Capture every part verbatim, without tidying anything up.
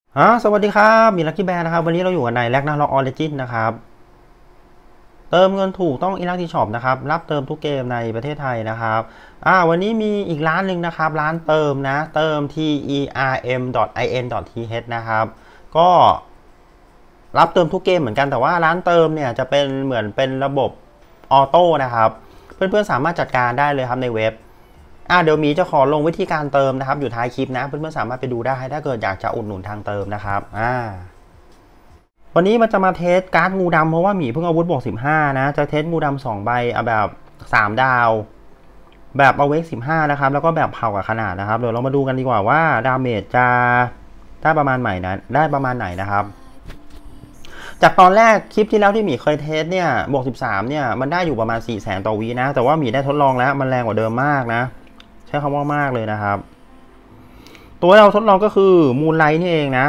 ฮะสวัสดีครับมีลักกี้แบร์นะครับวันนี้เราอยู่กันในแลกนาล็อกออริจินนะครับเติมเงินถูกต้องอีลักที่ช็อปนะครับรับเติมทุกเกมในประเทศไทยนะครับอ่าวันนี้มีอีกร้านหนึ่งนะครับร้านเติมนะเติม ที อี อาร์ เอ็ม ดอท ไอ เอ็น ดอท ที เอช นะครับก็รับเติมทุกเกมเหมือนกันแต่ว่าร้านเติมเนี่ยจะเป็นเหมือนเป็นระบบออโต้นะครับเพื่อนๆสามารถจัดการได้เลยครับในเว็บอ่าเดี๋ยวมีจะขอลงวิธีการเติมนะครับอยู่ท้ายคลิปนะเพื่อนๆสามารถไปดูได้ถ้าเกิดอยากจะอุดหนุนทางเติมนะครับอ่าวันนี้มันจะมาเทสการ์ดงูดำเพราะว่าหมีเพิ่งอาวุธบวกสิบห้านะจะเทสงูดำสองใบเอาแบบสามดาวแบบเอาเวกสิบห้านะครับแล้วก็แบบเผากับขนาดนะครับเดี๋ยวเรามาดูกันดีกว่าว่าดาเมจจะได้ประมาณไหนนะได้ประมาณไหนนะครับจากตอนแรกคลิปที่แล้วที่หมีเคยเทสเนี่ยบวกสิบสามเนี่ยมันได้อยู่ประมาณสี่แสนต่อวีนะแต่ว่าหมีได้ทดลองแล้วมันแรงกว่าเดิมมากนะใช้คำว่ามากเลยนะครับตัวเราทดลองก็คือมูนไลท์นี่เองนะ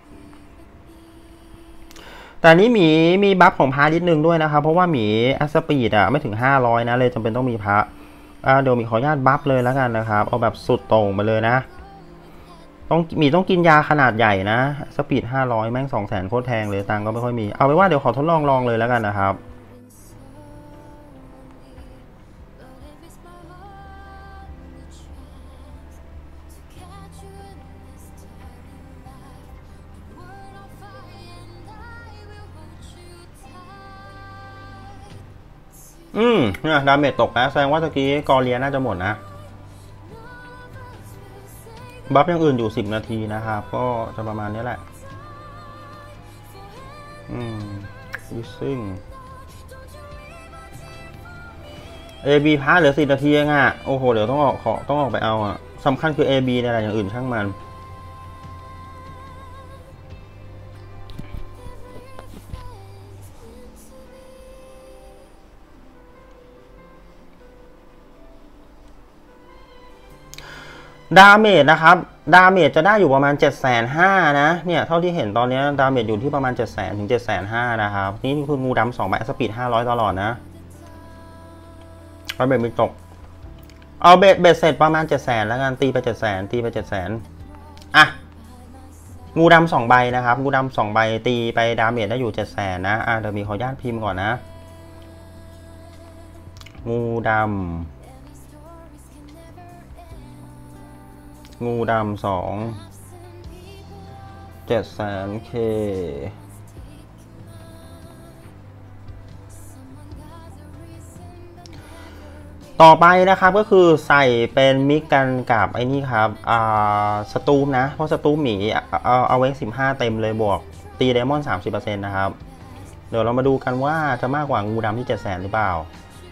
แต่นี้หมีมีบัฟของพานิดนึงด้วยนะครับเพราะว่าหมีอัสปีดอ่ะไม่ถึงห้าร้อยนะเลยจำเป็นต้องมีพระอ่าเดี๋ยวมีขออนุญาตบัฟเลยแล้วกันนะครับเอาแบบสุดโต่งมาเลยนะต้องมีต้องกินยาขนาดใหญ่นะสปีดห้าร้อยแม่งสองแสนโคตรแพงเลยตังก็ไม่ค่อยมีเอาไปว่าเดี๋ยวขอทดลองลองเลยแล้วกันนะครับอืมเนี่ยดาเมจตกนะแสดงว่าตะกี้กอเลียน่าจะหมดนะบัฟอย่างอื่นอยู่สิบนาทีนะครับก็จะประมาณนี้แหละอืมวิซิ่งเอบีพาเหลือสี่นาทีเองอ่ะโอ้โหเดี๋ยวต้องออกขอต้องออกไปเอาอ่ะสำคัญคือ เอ บี เนี่ยแหละอย่างอื่นช่างมันดาเมจนะครับดาเมจจะได้อยู่ประมาณเจ็ดแสนห้านะเนี่ยเท่าที่เห็นตอนนี้ดาเมจอยู่ที่ประมาณเจ็ดแสนถึงเจ็ดแสนห้านะครับนี่คืองูดำสองใบสปีดห้าร้อยตลอดนะดาเมจมีตกเอาเบ็ดเบ็ดเสร็จประมาณเจ็ดแสนแล้วกันตีไปเจ็ดแสนตีไปเจ็ดแสนอ่ะงูดำสองใบนะครับงูดำสองใบตีไปดาเมจได้อยู่เจ็ดแสนนะอ่ะเดี๋ยวมีขออนุญาตพิมพ์ก่อนนะงูดำงูดำสองเจ็ดแสนเคต่อไปนะครับก็คือใส่เป็นมิกกันกับไอ้นี่ครับอ่าสตูมนะเพราะสตูมหมีเอาเอาเวกสิบห้าเต็มเลยบวกตีเดมอนสามสิบเปอร์เซ็นต์นะครับเดี๋ยวเรามาดูกันว่าจะมากกว่างูดำที่เจ็ดแสนหรือเปล่า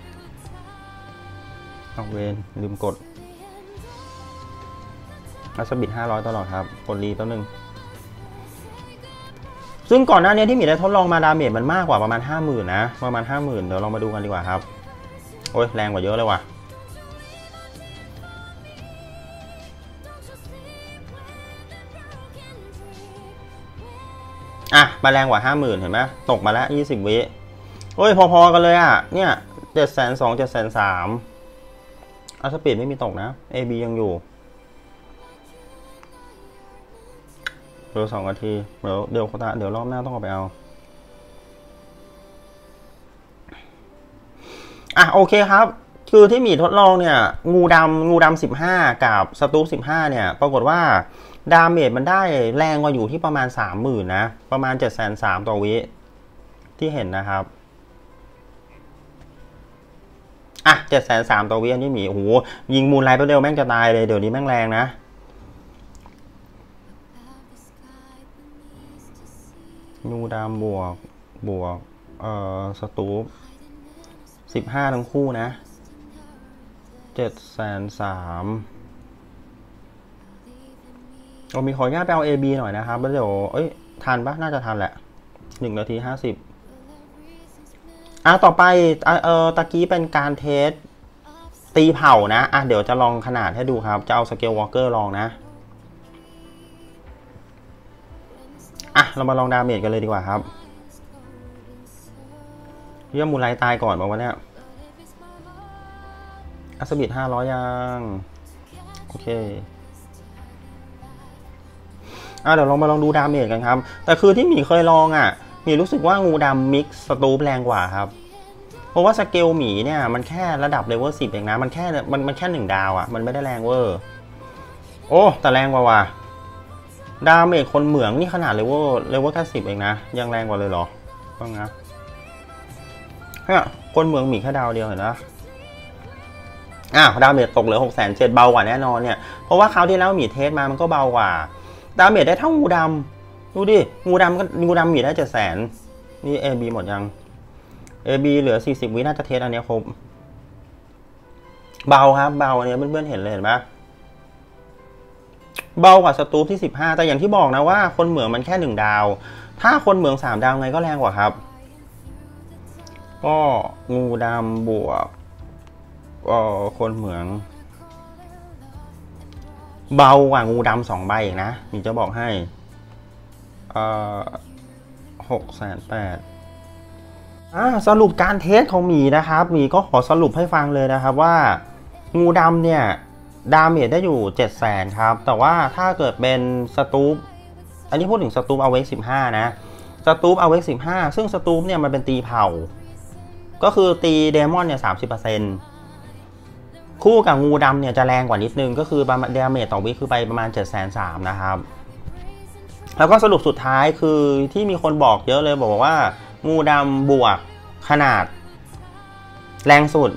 เอาเวนลืมกดอัสบิดห้าร้อยตลอดครับกดรีตัวหนึ่งซึ่งก่อนหน้านี้ที่หมีได้ทดลองมาดาเมจมันมากกว่าประมาณ ห้าหมื่น นะประมาณ ห้าหมื่น เดี๋ยวเรามาดูกันดีกว่าครับโอ้ยแรงกว่าเยอะเลยว่ะอ่ะมาแรงกว่า ห้าหมื่น เห็นไหมตกมาแล้วยี่สิบวิโอ้ยพอๆกันเลยอ่ะเนี่ยเจ็ดแสนสอง เจ็ดแสนสาม อัสปีดไม่มีตกนะ เอ บี ยังอยู่เดี๋ยวสองนาทีเดี๋ยวเดี๋ยวเดี๋ยวรอบหน้าต้องออกไปเอาอ่ะโอเคครับคือที่หมีทดลองเนี่ยงูดำงูดำสิบห้ากับสตูสิบห้าเนี่ยปรากฏว่าดาเมจมันได้แรงกว่าอยู่ที่ประมาณ สามหมื่น นะประมาณ เจ็ดแสนสาม ต่อวิที่เห็นนะครับอ่ะ เจ็ดแสนสาม ต่อวิอันนี้หมีโอ้โหยิงมูลไลท์ไปเร็วแม่งจะตายเลยเดี๋ยวนี้แม่งแรงนะงูดำบวกบวกเอ่อสตูสิบห้าทั้งคู่นะเจ็ดแสนสามเรามีขออนุญาตไปเอา เอ บี หน่อยนะครับแล้วเดี๋ยวเอ้ยทันปะน่าจะทันแหละหนึ่งนาทีห้าสิบอ่ะต่อไปเออตะกี้เป็นการเทสตีเผานะอ่ะเดี๋ยวจะลองขนาดให้ดูครับจะเอาสเกลวอล์กเกอร์ลองนะอ่ะเรามาลองดาเมจกันเลยดีกว่าครับเรื่องมูลไลตายก่อนบอกว่าเนี่ยอัสบิดห้าร้อยยังโอเคอ่ะเดี๋ยวลองมาลองดูดาเมจกันครับแต่คือที่หมีเคยลองอ่ะหมีรู้สึกว่างูดำมิกซ์สตูปแรงกว่าครับเพราะว่าสเกลหมีเนี่ยมันแค่ระดับเลเวลสิบเองนะมันแค่มันมันแค่หนึ่งดาวอ่ะมันไม่ได้แรงเวอร์โอ้แต่แรงกว่าว่ะดาเมจคนเหมืองนี่ขนาดเลเวลเลเวลแค่สิบเองนะยังแรงกว่าเลยเหรอบ้างนะเนี่ยคนเหมืองหมีแค่ดาวเดียวเห็นนะอ้าวดาเมจตกเหลือหกแสนเจ็ดเบากว่าแน่นอนเนี่ยเพราะว่าคราวที่แล้วหมีเทสมามันก็เบากว่าดาเมจได้เท่างูดำดูดิงูดำก็งูดำหมีได้เจ็ดแสนนี่ เอ บี หมดยัง เอ บี เหลือสี่สิบวิน่าจะเทสอันนี้ครบเบาครับเบาอันนี้เพื่อนๆเห็นเลยเห็นไหมเบากว่าสตูปที่สิบห้าแต่อย่างที่บอกนะว่าคนเหมืองมันแค่หนึ่งดาวถ้าคนเหมืองสามดาวไงก็แรงกว่าครับก็งูดำบวกก็คนเหมืองเบากว่างูดำสองใบอีกนะมีจะบอกให้เอ่อหกแสนแปดอ่าสรุปการเทสของหมีนะครับหมีก็ขอสรุปให้ฟังเลยนะครับว่างูดำเนี่ยดาเมจได้อยู่เจ็ดแสนครับแต่ว่าถ้าเกิดเป็นสตูปอันนี้พูดถึงสตูปเอาเวกสิบห้านะสตูปเอาเวกสิบห้าซึ่งสตูปเนี่ยมันเป็นตีเผาก็คือตีเดมอนเนี่ยสามสิบเปอร์เซ็นต์คู่กับงูดำเนี่ยจะแรงกว่านิดนึงก็คือดาเมจต่อวิคือไปประมาณเจ็ดแสนสามนะครับแล้วก็สรุปสุดท้ายคือที่มีคนบอกเยอะเลยบอกว่างูดำบวกขนาดแรงสุด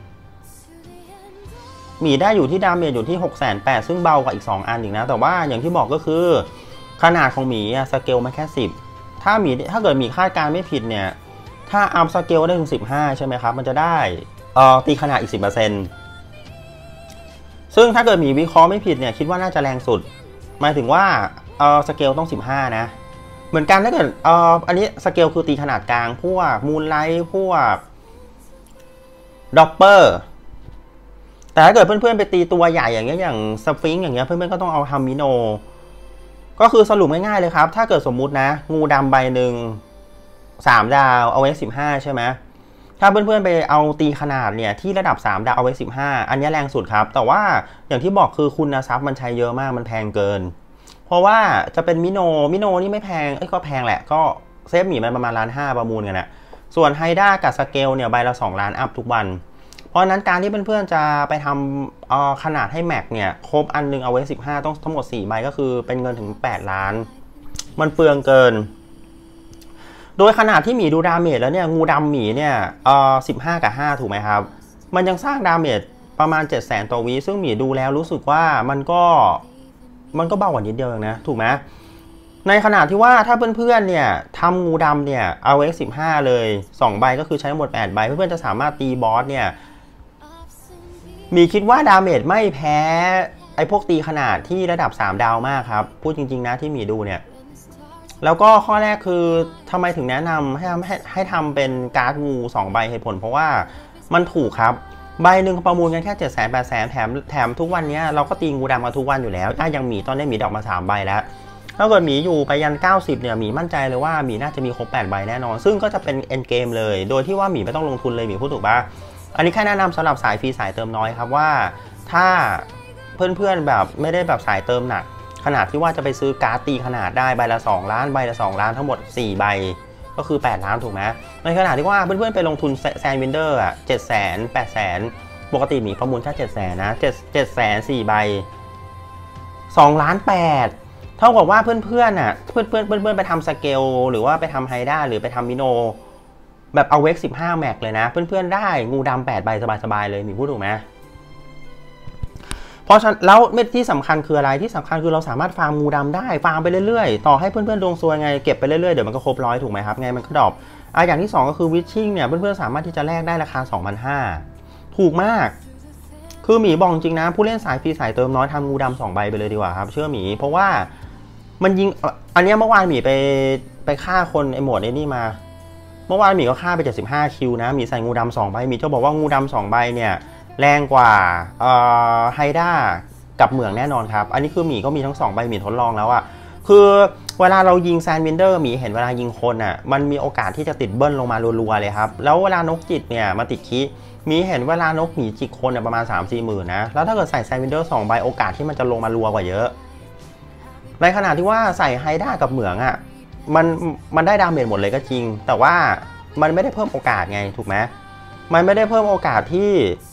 หมีได้อยู่ที่ดาเมจอยู่ที่ หกแสนแปดหมื่น ซึ่งเบากว่าอีกสองอันอีกนะแต่ว่าอย่างที่บอกก็คือขนาดของหมีสเกลมันแค่สิบถ้าหมีถ้าเกิดหมีคาดการไม่ผิดเนี่ยถ้าอัพสเกลได้ถึงสิบห้าใช่ไหมครับมันจะได้เอ่อตีขนาดอีก สิบเปอร์เซ็นต์ ซึ่งถ้าเกิดหมีวิเคราะห์ไม่ผิดเนี่ยคิดว่าน่าจะแรงสุดหมายถึงว่าเอ่อสเกลต้องสิบห้านะเหมือนกันถ้าเกิดเอ่ออันนี้สเกลคือตีขนาดกลางพวกมูนไลท์พวกดอปเปอร์แต่ถ้าเกิดเพื่อนๆไปตีตัวใหญ่อย่างเงี้ยอย่างสฟิงค์อย่างเงี้ยเพื่อนๆก็ต้องเอาทำมิโนก็คือสรุปง่ายๆเลยครับถ้าเกิดสมมุตินะงูดำใบหนึ่งสามดาวเอาไว้สิบห้าใช่ไหมถ้าเพื่อนๆไปเอาตีขนาดเนี่ยที่ระดับสามดาวเอาไว้สิบห้าอันนี้แรงสุดครับแต่ว่าอย่างที่บอกคือคุณทรัพย์มันใช้เยอะมากมันแพงเกินเพราะว่าจะเป็นมิโนมิโนนี่ไม่แพงเอ้ยก็แพงแหละก็เซฟหมีมันประมาณล้านห้าประมูลกันนะส่วนไฮด้ากับสเกลเนี่ยใบละสองล้านอัพทุกวันเพราะนั้นการที่เพื่อนๆจะไปทำเอาขนาดให้แม็กเนี่ยครบอันนึงเอาไว้สิบห้าต้องทั้งหมดสี่ใบก็คือเป็นเงินถึงแปดล้านมันเปลืองเกินโดยขนาดที่หมีดูดาเมจแล้วเนี่ยงูดำหมีเนี่ยเอ่อสิบห้ากับห้าถูกไหมครับมันยังสร้างดาเมจประมาณเจ็ดแสนต่อวิซึ่งหมีดูแล้วรู้สึกว่ามันก็มันก็เบากว่านิดเดียวเองนะถูกไหมในขณะที่ว่าถ้าเพื่อนๆเนี่ยทำงูดำเนี่ยเอาไว้สิบห้าเลยสองใบก็คือใช้หมดแปดใบเพื่อนๆจะสามารถตีบอสเนี่ยมีคิดว่าดาเมจไม่แพ้ไอ้พวกตีขนาดที่ระดับสามดาวมากครับพูดจริงๆนะที่มีดูเนี่ยแล้วก็ข้อแรกคือทำไมถึงแนะนำให้ให้ให้ทำเป็นการ์ดงูสองใบเหตุผลเพราะว่ามันถูกครับใบหนึ่งประมูลกันแค่เจ็ดแสนแปดแสนแถมแถมทุกวันนี้เราก็ตีงูดำมาทุกวันอยู่แล้วถ้ายังหมีตอนนี้หมีดอกมาสามใบแล้วถ้าเกิดหมีอยู่ไปยันเก้าสิบเนี่ยหมีมั่นใจเลยว่าหมีน่าจะมีครบแปดใบแน่นอนซึ่งก็จะเป็นเอ็นเกมเลยโดยที่ว่าหมีไม่ต้องลงทุนเลยหมีพูดถูกปะอันนี้แค่แนะนำสำหรับสายฟรีสายเติมน้อยครับว่าถ้าเพื่อนๆแบบไม่ได้แบบสายเติมหนักขนาดที่ว่าจะไปซื้อการ์ดตีขนาดได้ใบละสองล้านใบละสองล้านทั้งหมดสี่ใบก็คือแปดล้านถูกไหมในขณะที่ว่าเพื่อนๆไปลงทุนแซนวินเดอร์อ่ะเจ็ดแสนแปดแสนปกติหมีประมูลแค่เจ็ดแสนนะเจ็ดเจ็ดแสนสี่ใบสองล้านแปดเท่ากับว่าเพื่อนๆอ่ะเพื่อนเพื่อนเพื่อนๆไปทำสเกลหรือว่าไปทำไฮด้าหรือไปทำมิโนแบบเอาเวกสิบห้าแม็กเลยนะเพื่อนๆได้งูดำแปดใบสบายๆเลยหมีพูดถูกไหมเพราะฉะนั้นแล้วเม็ดที่สำคัญคืออะไรที่สำคัญคือเราสามารถฟาร์มงูดำได้ฟาร์มไปเรื่อยๆต่อให้เพื่อนๆดวงซวยไงเก็บไปเรื่อยๆเดี๋ยวมันก็ครบร้อยถูกไหมครับไงมันก็ดรอปอ่ะอย่างที่สองก็คือวิชชิ่งเนี่ยเพื่อนๆสามารถที่จะแลกได้ราคา สองพันห้าร้อย ถูกมากคือหมีบอกจริงนะผู้เล่นสายฟรีสายเติมน้อยทำงูดำสองใบไปเลยดีกว่าครับเชื่อหมีเพราะว่ามันยิงอันนี้เมื่อวานหมีไปไปฆ่าคนไอโหมดไอ้นี่มาเมื่อวานหมีก็ฆ่าไปเจ็ดสิบห้าคิวนะหมีใส่งูดำสองใบหมีจะบอกว่างูดำสองใบเนี่ยแรงกว่าเอ่อไฮด้ากับเหมืองแน่นอนครับอันนี้คือหมีก็มีทั้งสองใบหมีทดลองแล้วอะคือเวลาเรายิงแซนวินเดอร์หมีเห็นเวลายิงคนอะมันมีโอกาสที่จะติดเบิ้ลลงมารัวๆเลยครับแล้วเวลานกจิตเนี่ยมาติดคีมีเห็นเวลานกหมีจิกคนเนี่ยประมาณ สามถึงสี่ หมื่นนะแล้วถ้าเกิดใส่แซนวินเดอร์สองใบโอกาสที่มันจะลงมารัวกว่าเยอะในขณะที่ว่าใส่ไฮด้ากับเหมืองอ่ะมันมันได้ดาเมจหมดเลยก็จริงแต่ว่ามันไม่ได้เพิ่มโอกาสไงถูกไหมมันไม่ได้เพิ่มโอกาสที่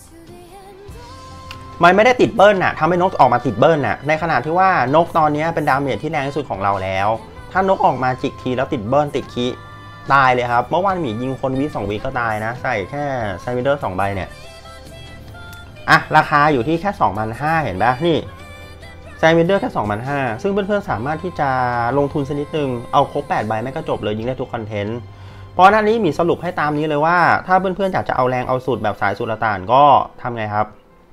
มันไม่ได้ติดเบิ้ลน่ะทำให้นกออกมาติดเบิ้ลน่ะในขณะที่ว่านกตอนนี้เป็นดาเมจที่แรงที่สุดของเราแล้วถ้านกออกมาจิกทีแล้วติดเบิ้ลติดคีตายเลยครับเมื่อวานหมียิงคนวิสองวิก็ตายนะใส่แค่ไซมิเดอร์สองใบเนี่ยอ่ะราคาอยู่ที่แค่ สองพันห้าร้อย เห็นปะนี่ไซมิเดอร์แค่ สองพันห้าร้อย ซึ่งเพื่อนๆสามารถที่จะลงทุนสักนิดนึงเอาครบแปดใบไม่ก็จบเลยยิงได้ทุกคอนเทนต์เพราะหน้านี้มีสรุปให้ตามนี้เลยว่าถ้าเพื่อนๆอยากจะเอาแรงเอาสุดแบบสายสุลต่านก็ทำไงครับ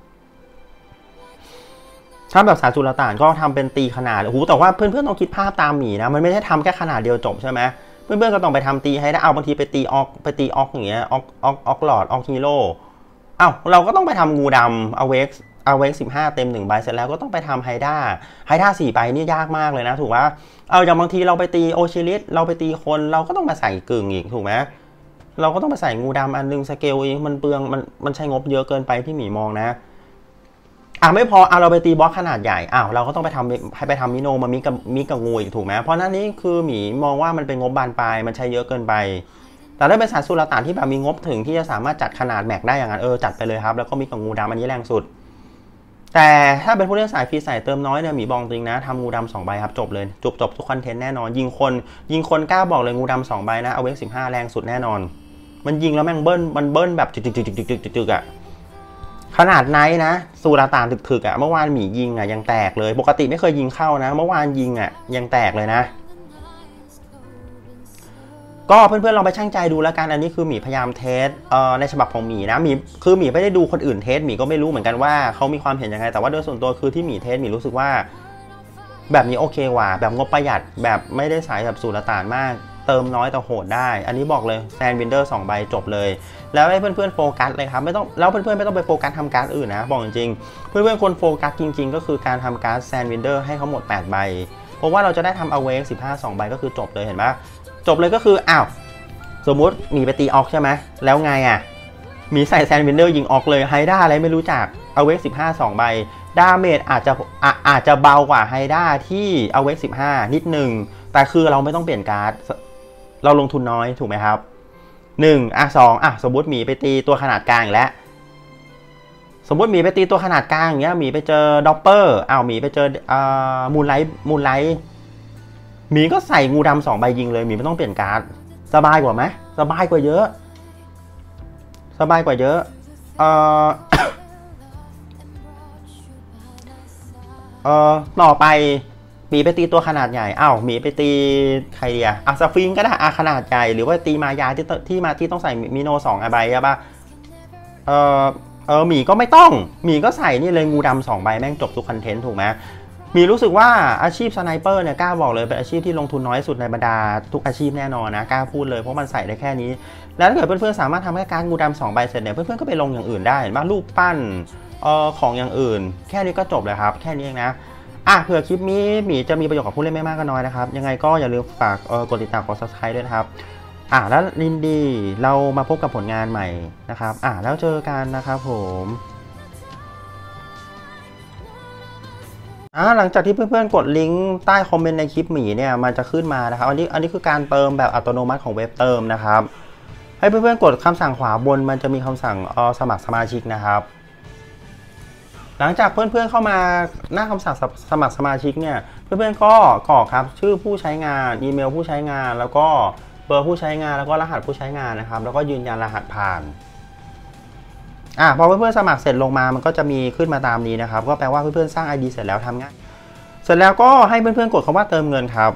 ถ้าแบบสายสุลต่านก็ทำเป็นตีขนาดโอ้โหแต่ว่าเพื่อนๆต้องคิดภาพตามหมีนะมันไม่ได้ทำแค่ขนาดเดียวจบใช่ไหมเพื่อนๆก็ต้องไปทำตีให้ได้เอาบางทีไปตีออกไปตีออกอย่างเงี้ยออกออกออกหลอดออกฮีโร่อ้าวเราก็ต้องไปทำงูดำเอาเว็กเอาเว็กสิบห้าเต็มหนึ่งใบเสร็จแล้วก็ต้องไปทำไฮด้าไฮด้าสี่ใบนี่ยากมากเลยนะถูกไหมเอาอย่างบางทีเราไปตีโอชิลิสเราไปตีคนเราก็ต้องมาใส่กึ่งอีกถูกไหมเราก็ต้องไปใส่งูดำอันนึงสเกลอีกมันเปลืองมันมันใช้งบเยอะเกินไปที่หมีมองนะอ่ะไม่พอเอาเราไปตีบล็อกขนาดใหญ่อ้าวเราก็ต้องไปทำให้ไปทำมิโนมามิกับมิกับงูอีกถูกไหมเพราะนั้นนี้คือหมีมองว่ามันเป็นงบบานปลายมันใช้เยอะเกินไปแต่ถ้าเป็นสายสุลต่านที่แบบมีงบถึงที่จะสามารถจัดขนาดแม็กได้อย่างนั้นเออจัดไปเลยครับแล้วก็มิกับงูดำอันนี้แรงสุดแต่ถ้าเป็นผู้เล่นสายฟรีสายเติมน้อยเนี่ยหมีบอกจริงนะทำงูดำสองใบครับจบเลยจบจบทุกคอนเทนต์แน่นอนยิงคนยิงคนกล้าบอกเลยงูดำสองใบนะเอาเวกสิบห้าแรงสุดแน่นอนมันยิงแล้วแม่งเบิ้ลมันเบิ้ลแบบจึกจึกจึกจึกจึกจึกอ่ะขนาดไนท์นะสุลต่านถึกๆอ่ะเมื่อวานหมียิงอ่ะยังแตกเลยปกติไม่เคยยิงเข้านะเมื่อวานยิงอ่ะยังแตกเลยนะก็เพื่อนๆลองไปชั่งใจดูแล้วกันอันนี้คือหมีพยายามเทสเอ่อในฉบับของหมีนะหมีคือหมีไม่ได้ดูคนอื่นเทสหมีก็ไม่รู้เหมือนกันว่าเขามีความเห็นยังไงแต่ว่าโดยส่วนตัวคือที่หมีเทสหมีรู้สึกว่าแบบนี้โอเคว่ะแบบงบประหยัดแบบไม่ได้สายแบบสุลต่านมากเติมน้อยแต่โหดได้อันนี้บอกเลยแซนวินเดอร์สองใบจบเลยแล้วให้เพื่อนๆโฟกัสเลยครับไม่ต้องแล้วเพื่อนๆไม่ต้องไปโฟกัสทำการ์ดอื่นนะบอกจริงๆเพื่อนๆคนโฟกัสจริงๆก็คือการทำการ์ดแซนวินเดอร์ให้เขาหมดแปดใบเพราะว่าเราจะได้ทำเอาเวกสิบห้า สองใบก็คือจบเลยเห็นปะจบเลยก็คืออ้าวสมมุติมีไปตีออกใช่ไหมแล้วไงอ่ะมีใส่แซนวินเดอร์ยิงออกเลยไฮด้าอะไรไม่รู้จักเอาเวกสิบห้า สองใบดาเมจอาจจะอาจจะเบากว่าไฮด้าที่เอาเวกสิบห้านิดนึงแต่คือเราไม่ต้องเปลี่ยนการ์ดเราลงทุนน้อยถูกไหมครับหนึ่งอ่ะสองอ่ะสมมติหมีไปตีตัวขนาดกลางแล้วสมมติหมีไปตีตัวขนาดกลางอย่างเงี้ยหมีไปเจอด็อปเปอร์อ้าวหมีไปเจออ่ามูนไลท์มูนไลท์หมีก็ใส่งูดำสองใบยิงเลยหมีไม่ต้องเปลี่ยนการ์ดสบายกว่าไหมสบายกว่าเยอะสบายกว่าเยอะเอ่อ เอ่อต่อไปหมีไปตีตัวขนาดใหญ่อ้าวหมีไปตีใครอ่ะอ่ะสฟิงก็ได้อ่ะขนาดใหญ่หรือว่าตีมายาที่ที่มาที่ต้องใส่มิโนสองใบใช่ปะเออเออหมีก็ไม่ต้องหมีก็ใส่นี่เลยงูดำสองใบแม่งจบทุกคอนเทนต์ถูกไหมหมีรู้สึกว่าอาชีพสไนเปอร์เนี่ยกล้าบอกเลยเป็นอาชีพที่ลงทุนน้อยสุดในบรรดาทุกอาชีพแน่นอนนะกล้าพูดเลยเพราะมันใส่ได้แค่นี้แล้วถ้าเกิดเพื่อนๆสามารถทำให้การงูดำสองใบเสร็จเนี่ยเพื่อนๆก็ไปลงอย่างอื่นได้เห็นป่ะรูปปั้นเอ่อของอย่างอื่นแค่นี้ก็จบเลยครับแค่นี้เองนะอ่ะเผื่อคลิปนี้หมีจะมีประโยชน์กับผู้เล่นไม่มากก็น้อยนะครับยังไงก็อย่าลืมฝากเอ่อกดติดตามกด ซับสไครบ์ ด้วยนะครับอ่ะแล้วลินดีเรามาพบกับผลงานใหม่นะครับอ่ะแล้วเจอกันนะครับผมอ่าหลังจากที่เพื่อนๆกดลิงก์ใต้คอมเมนต์ในคลิปหมีเนี่ยมันจะขึ้นมานะครับอันนี้อันนี้คือการเติมแบบอัตโนมัติของเว็บเติมนะครับให้เพื่อนๆกดคำสั่งขวาบนมันจะมีคำสั่งเอ่อสมัครสมาชิกนะครับหลังจากเพื่อนๆเข้ามาหน้าคำสั่งสมัครสมาชิกเนี่ยเพื่อนๆก็กรอกครับชื่อผู้ใช้งานอีเมลผู้ใช้งานแล้วก็เบอร์ผู้ใช้งานแล้วก็รหัสผู้ใช้งานนะครับแล้วก็ยืนยันรหัสผ่านอ่ะพอเพื่อนๆสมัครเสร็จลงมามันก็จะมีขึ้นมาตามนี้นะครับก็แปลว่าเพื่อนๆสร้าง ไอ ดี เสร็จแล้วทำง่ายเสร็จแล้วก็ให้เพื่อนๆกดคำว่าเติมเงินครับ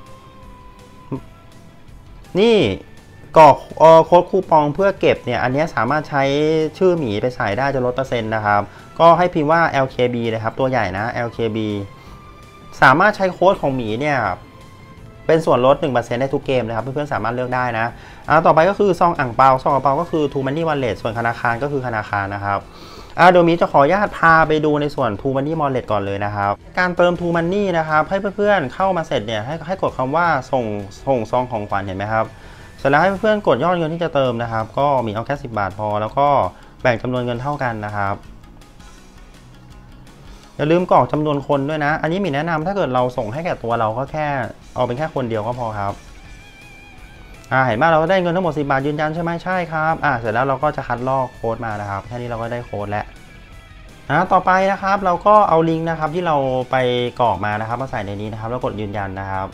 นี่กรอกโค้ดคูปองเพื่อเก็บเนี่ยอันนี้สามารถใช้ชื่อหมีไปใส่ได้จะลดเปอร์เซ็นต์นะครับก็ให้พิมพ์ว่า แอล เค บี นะครับตัวใหญ่นะ แอล เค บี สามารถใช้โค้ดของหมีเนี่ยเป็นส่วนลด หนึ่งเปอร์เซ็นต์ ได้ทุกเกมนะครับเพื่อนๆสามารถเลือกได้นะอ่าต่อไปก็คือซองอ่างเปาซองอ่างเปาก็คือ True Money Wallet ส่วนธนาคารก็คือธนาคารนะครับอ่าเดี๋ยวมีจะขออนุญาตพาไปดูในส่วน True Money Wallet ก่อนเลยนะครับการเติม True Money นะครับให้เพื่อนๆเข้ามาเสร็จเนี่ยให้ให้กดคำว่าส่งส่งซองของขวัญเห็นไหมครับเสร็จแล้วให้เพื่อนๆกดยอดเงินที่จะเติมนะครับก็มีเอาแค่สิบบาทพอแล้วก็แบ่งจำนวนเงินเท่ากันนะครับอย่าลืมกรอกจำนวนคนด้วยนะอันนี้มีแนะนำถ้าเกิดเราส่งให้แก่ตัวเราก็แค่เอาเป็นแค่คนเดียวก็พอครับอ่าเห็นไหมเราได้เงินทั้งหมดสิบบาทยืนยันใช่ไหมใช่ครับอ่าเสร็จแล้วเราก็จะคัดลอกโค้ดมานะครับแค่นี้เราก็ได้โค้ดแล้วอ่าต่อไปนะครับเราก็เอาลิงก์นะครับที่เราไปกรอกมานะครับมาใส่ในนี้นะครับแล้วกดยืนยันนะครับ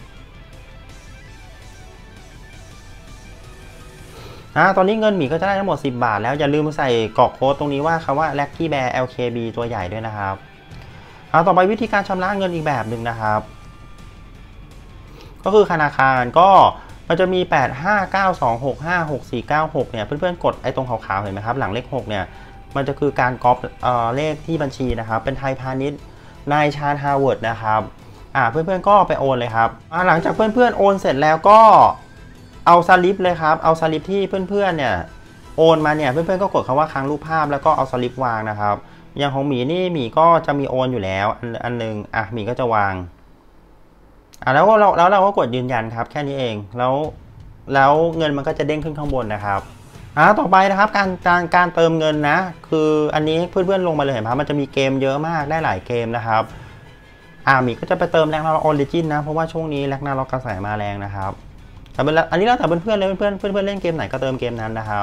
อ่าตอนนี้เงินหมีก็จะได้ทั้งหมดสิบบาทแล้วอย่าลืมใส่กรอกโค้ดตรงนี้ว่าคำว่า Lucky Bear แอล เค บี ตัวใหญ่ด้วยนะครับเอาต่อไปวิธีการชำระเงินอีกแบบหนึ่งนะครับก็คือธนาคารก็มันจะมีแปด ห้า เก้า สอง หก ห้า หก สี่ เก้า หกเนี่ยเพื่อนๆกดไอ้ตรงขาวๆเห็นไหมครับหลังเลขหกเนี่ยมันจะคือการก๊อปเอ่อเลขที่บัญชีนะครับเป็นไทยพาณิชย์นายชาญฮาร์วาร์ดนะครับอ่าเพื่อนๆก็ไปโอนเลยครับอ่าหลังจากเพื่อนๆโอนเสร็จแล้วก็เอาสลิปเลยครับเอาสลิปที่เพื่อนๆเนี่ยโอนมาเนี่ยเพื่อนๆก็กดคำว่าค้างรูปภาพแล้วก็เอาสลิปวางนะครับอย่างของหมีนี่หมีก็จะมีโอนอยู่แล้วอันอันนึงอ่ะหมีก็จะวางอ่ะแล้วเราแล้วเราก็กดยืนยันครับแค่นี้เองแล้วแล้วเงินมันก็จะเด้งขึ้นข้างบนนะครับอ่ะต่อไปนะครับการการการเติมเงินนะคืออันนี้เพื่อนๆลงมาเลยเห็นไหมมันจะมีเกมเยอะมากได้หลายเกมนะครับอ่าหมีก็จะไปเติมแรงนาล็อกออริจินนะเพราะว่าช่วงนี้แรงนาล็อกกระแสมาแรงนะครับแต่อันนี้แล้วแต่เพื่อนๆเลยเพื่อนๆเพื่อนๆเล่นเกมไหนก็เติมเกมนั้นนะครับ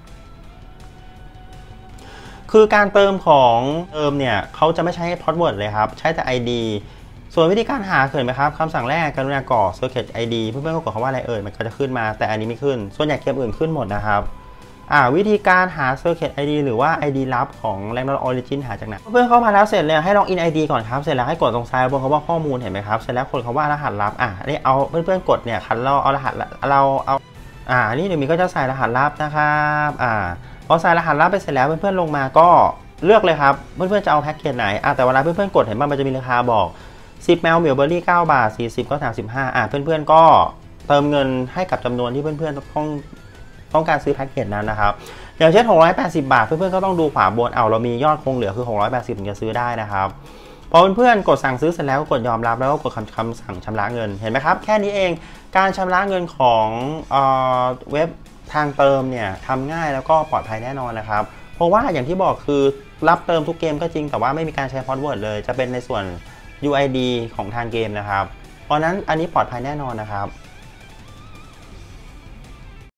คือการเติมของเติมเนี่ยเขาจะไม่ใช้พาสเวิร์ดเลยครับใช้แต่ ไอ ดี ส่วนวิธีการหาเห็นไหมครับคำสั่งแรกกรุณากรอก Circuit ไอ ดี เพื่อนๆก็กดคำว่าอะไรเอ่ยมันก็จะขึ้นมาแต่อันนี้ไม่ขึ้นส่วนใหญ่เกมอื่นขึ้นหมดนะครับอ่าวิธีการหา Circuit ไอ ดี หรือว่า ไอ ดี ลับของ Ragnarok Origin หาจากไหนเพื่อนเข้ามาแล้วเสร็จเลยให้ลองอิน ไอ ดี ก่อนครับเสร็จแล้วให้กดตรงซ้ายบนคำว่าข้อมูลเห็นไหมครับเสร็จแล้วกดคำว่ารหัสลับอ่านี่เอาเพื่อนๆกดเนี่ยคันเราเอารหัสเราเอาอ่านี่เดี๋ยวมีก็จะใส่รหัสลับนะครับอ่าพอใส่รหัสลับไปเสร็จแล้วเพื่อนๆลงมาก็เลือกเลยครับเพื่อนๆจะเอาแพ็กเกจไหนอ่ะแต่เวลาเพื่อนๆกดเห็นมันจะมีราคาบอกสิบแมวเหมียวเบอร์รี่เก้าบาทสี่สิบก็สามสิบห้าอ่ะเพื่อนๆก็เติมเงินให้กับจำนวนที่เพื่อนๆต้องต้องการซื้อแพ็กเกจนั้นนะครับอย่างเช่นหกร้อยแปดสิบบาทเพื่อนๆก็ต้องดูขวาบนเอาเรามียอดคงเหลือคือหกร้อยแปดสิบถึงจะซื้อได้นะครับพอเพื่อนๆกดสั่งซื้อเสร็จแล้วก็กดยอมรับแล้วก็กดคำคำสั่งชำระเงินเห็นไหมครับแค่นี้เองการชำระเงินของเอ่อเว็บทางเติมเนี่ยทำง่ายแล้วก็ปลอดภัยแน่นอนนะครับเพราะว่าอย่างที่บอกคือรับเติมทุกเกมก็จริงแต่ว่าไม่มีการใช้พาสเวิร์ดเลยจะเป็นในส่วน ยู ไอ ดี ของทางเกมนะครับเพราะนั้นอันนี้ปลอดภัยแน่นอนนะครับ